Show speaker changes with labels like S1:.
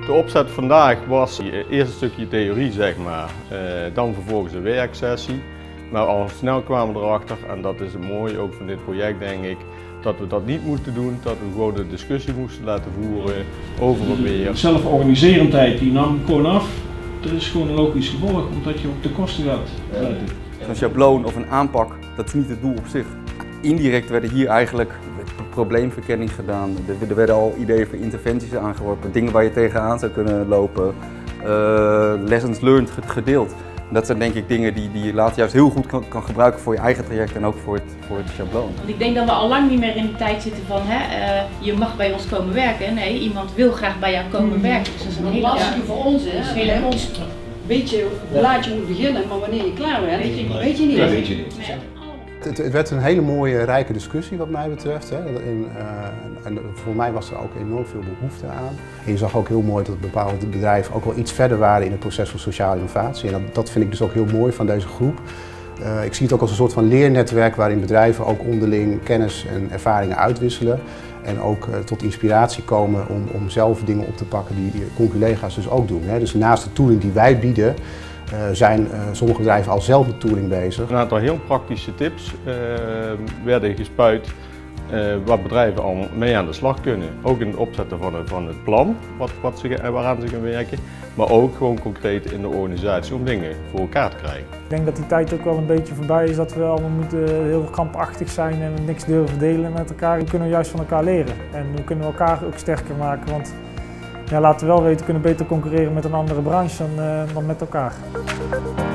S1: De opzet vandaag was eerst een stukje theorie, zeg maar, dan vervolgens een werksessie. Maar al snel kwamen we erachter, en dat is het mooie ook van dit project denk ik, dat we dat niet moesten doen, dat we gewoon de discussie moesten laten voeren over en weer.
S2: Zelforganiserendheid die nam gewoon af. Dat is gewoon een logisch gevolg, omdat je op de kosten gaat letten.
S3: Een schabloon of een aanpak, dat is niet het doel op zich. Indirect werden hier eigenlijk probleemverkenning gedaan. Er werden al ideeën voor interventies aangeworpen, dingen waar je tegenaan zou kunnen lopen, lessons learned gedeeld. Dat zijn denk ik dingen die je later juist heel goed kan gebruiken voor je eigen traject en ook voor het schabloon.
S4: Want ik denk dat we al lang niet meer in de tijd zitten van je mag bij ons komen werken. Nee, iemand wil graag bij jou komen werken. Dus dat is een hele
S5: lastige voor ons is, weet je hoe laat je moet beginnen, maar wanneer je klaar bent, weet je niet.
S6: Dat weet je niet.
S7: Het werd een hele mooie, rijke discussie wat mij betreft. Hè. En voor mij was er ook enorm veel behoefte aan. En je zag ook heel mooi dat bepaalde bedrijven ook wel iets verder waren in het proces van sociale innovatie. En dat vind ik dus ook heel mooi van deze groep. Ik zie het ook als een soort van leernetwerk waarin bedrijven ook onderling kennis en ervaringen uitwisselen. En ook tot inspiratie komen om zelf dingen op te pakken die conculega's dus ook doen. Hè. Dus naast de tooling die wij bieden, zijn sommige bedrijven al zelf met tooling bezig.
S1: Een aantal heel praktische tips werden gespuit waar bedrijven al mee aan de slag kunnen. Ook in het opzetten van het plan waaraan ze gaan werken, maar ook gewoon concreet in de organisatie om dingen voor elkaar te krijgen.
S8: Ik denk dat die tijd ook wel een beetje voorbij is dat we allemaal moeten heel krampachtig zijn en niks durven delen met elkaar. We kunnen juist van elkaar leren en we kunnen elkaar ook sterker maken. Want ja, laten we wel weten, we kunnen beter concurreren met een andere branche dan met elkaar.